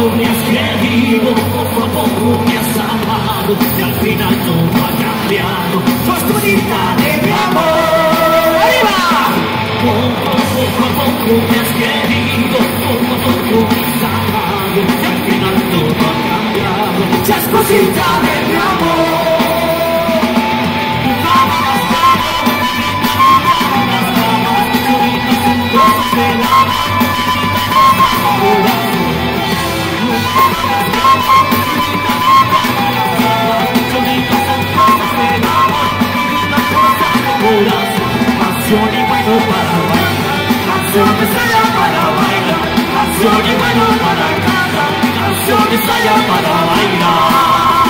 me has querido, poco a poco me has amado y al final todo ha cambiado. Sos bonita de mi amor. ¡Arriba! Poco a poco me has querido, poco a poco me has amado y al final todo ha cambiado. Sos cosita de mi amor. Canción y bueno para bailar, canción que sea para bailar, canción y bueno para cantar, canción que sea para bailar.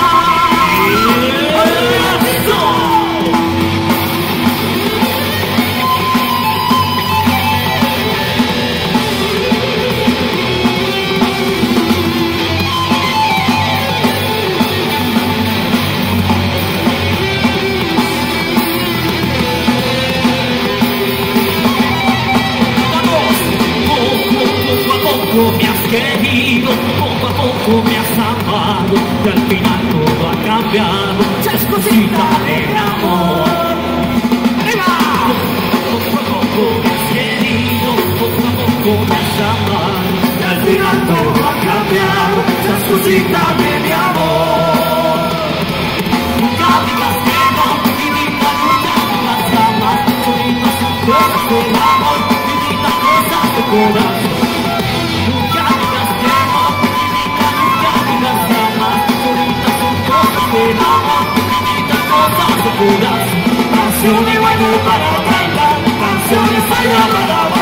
Me has querido, poco a poco me has amado y al final todo ha cambiado. Chascosita de amor. Poco a poco me has querido, poco a poco me has amado y al final todo ha cambiado. Chascosita de mi amor. Nunca digas que no, vivita, nunca digas jamás. Solitas son cosas del amor, vivita, cosas de corazón. Canción y bueno para bailar, canciones allá para bailar.